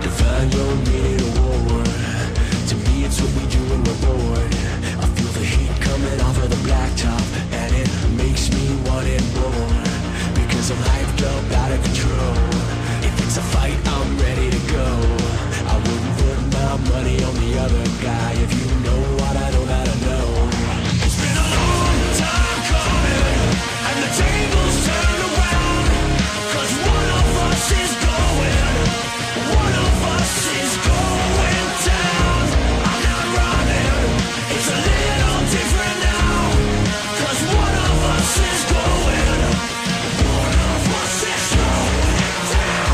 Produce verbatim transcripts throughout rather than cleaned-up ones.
Define your meaning of war. To me it's what we do when we're bored. I feel the heat coming off of the blacktop, and it makes me want it more. Because I'm hyped up, out of control. If it's a fight, I'm ready to go. I wouldn't put my money on the other guy. If you know what I know that I know. It's been a long time coming, and the tables turn around. Cause one of us is going, one of us is going down. I'm not running, it's a little different now. Cause one of us is going, one of us is going down.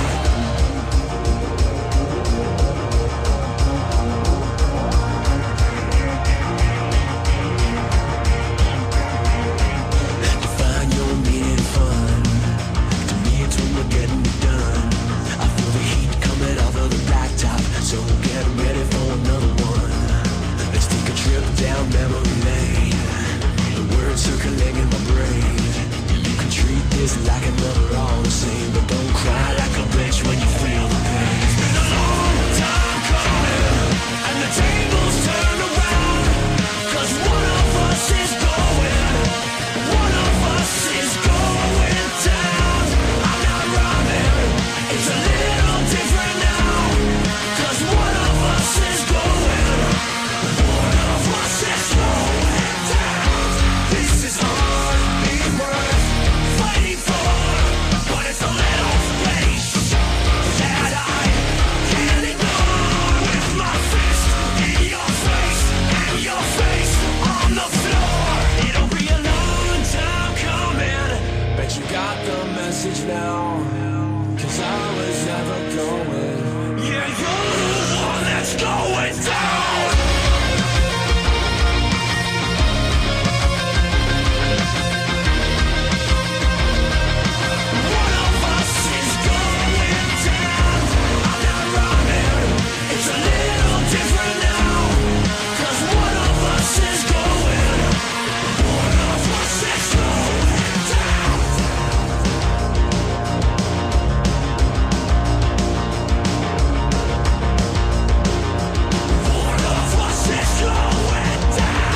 Define your meaning of fun. To me it's when we're getting it done. I feel the heat coming off of the blacktop, so get ready for another one. Let's take a trip down memory lane. The words circling in my brain. You can treat this like another all the same, but don't cry like a bitch when you feel the pain. It's been a long time coming, and the tables turn around. Cause one of us is going, one of us is going down. I'm not running, it's a little different now. Cause one of us is going, one of us is going down. This is hardly worth fighting for, but it's a little place that I can't ignore. With my fist in your face, and your face on the floor. It'll be a long time coming, bet you got the message now. Cause I was never going. Yeah, you're the one that's going down. One of us is going down. I'm not running, it's a little different now. Cause one of us is going, one of us is going down. One of us is going down.